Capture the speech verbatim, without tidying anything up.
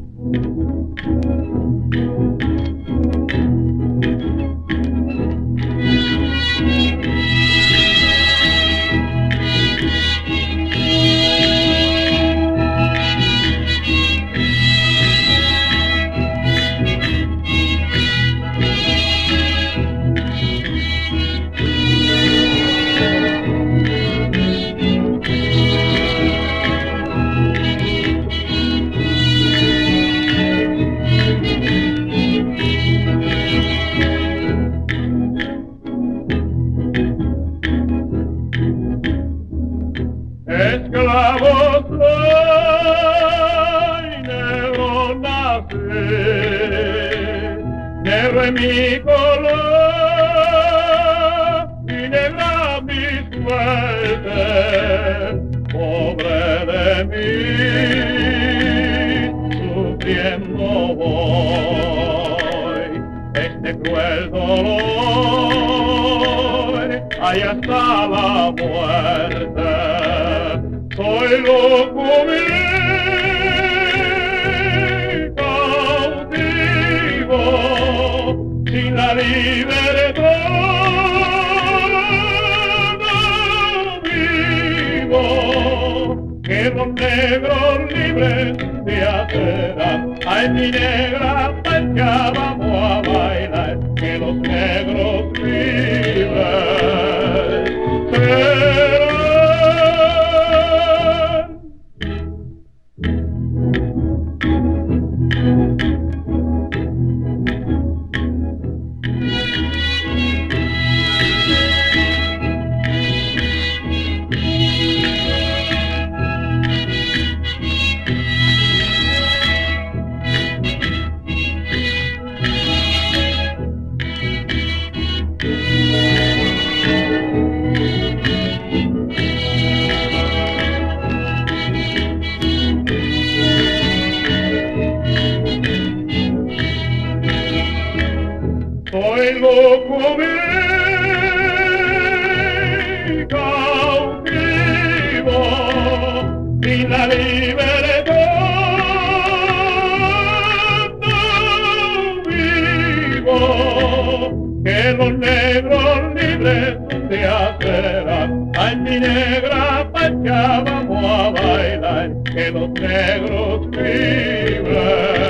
Esclavo soy, negro nací, negro es mi color y negra mi suerte, pobre de mí, sufriendo voy este cruel dolor, allá está la muerte. Soy loco mi cautivo, sin la libertad no vivo, que los negros libres se hacerán. Ay, mi negra pancha, vamos a bailar, que los negros libres serán. Soy loco mi cautivo, sin la libertad no vivo, que los negros libres se hacerán. Ay, mi negra pancha, vamos a bailar, que los negros libres